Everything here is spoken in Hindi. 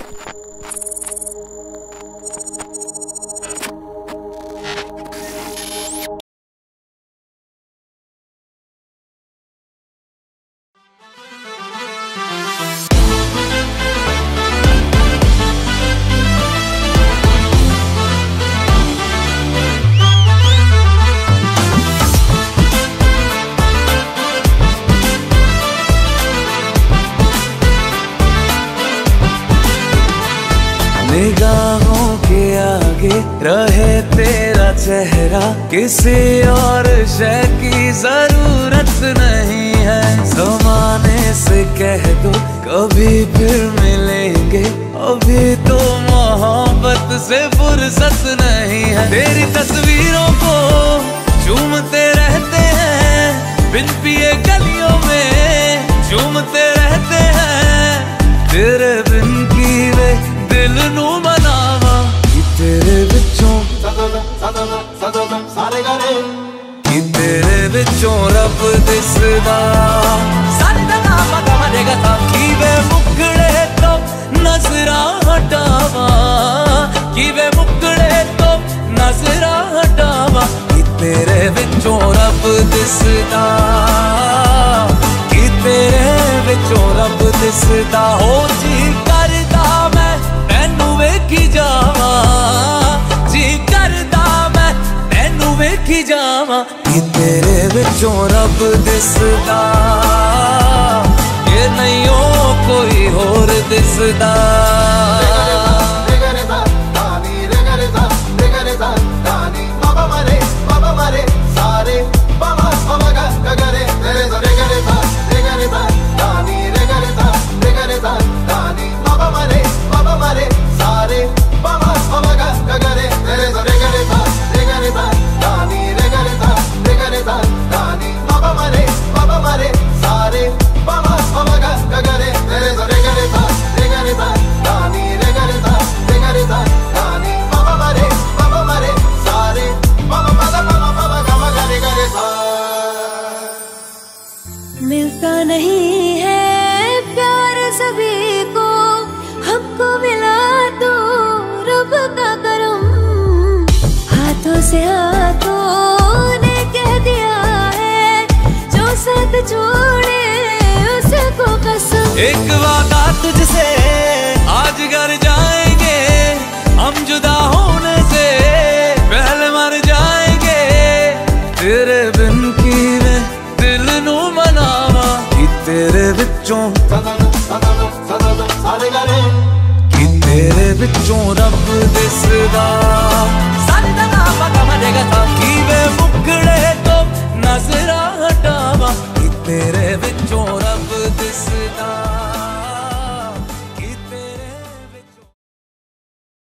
निगाहों के आगे रहे तेरा चेहरा, किसी और शय की जरूरत नहीं है। ज़माने से कह दो कभी फिर मिलेंगे, अभी तो मोहब्बत से फुर्सत नहीं है। तेरी तस्वीरों को झूमते रहते हैं, बिन पिए गलियों में झूमते रहते हैं। तेरे बिन की वे दिल नू मनावा कि तेरे बिचों कि तेरे बिचों रब दिसदा कि वे मुकड़े तो नजरा हटावा, कि वे मुकड़े तो नजरा हटावा। कि तेरे बिचों रब दिसदा, कि तेरे बिचों रब दिसदा। हो जी करदा मैं तैनू वेखी जावा, जी करदा मैं तैनू वेखी जावा। कि तेरे विचों रब दिसदा, ये नहीं हो कोई होर दिसदा। मिलता नहीं है प्यार सभी को, हमको मिला तो रब का करम। हाथों से हाथों ने कह दिया है, जो साथ छोड़े उसको कसम। एक वादा तुझसे आज कर जाएंगे, हम जुदा होने से पहले मर जाएंगे। तेरे बिन की वे दिल नू मनावा कि तेरे बिचों कि तेरे बिचों रब दिसदा कि वे मुकड़े तो नजरा हटावा। कि तेरे बिचों रब दिसदा।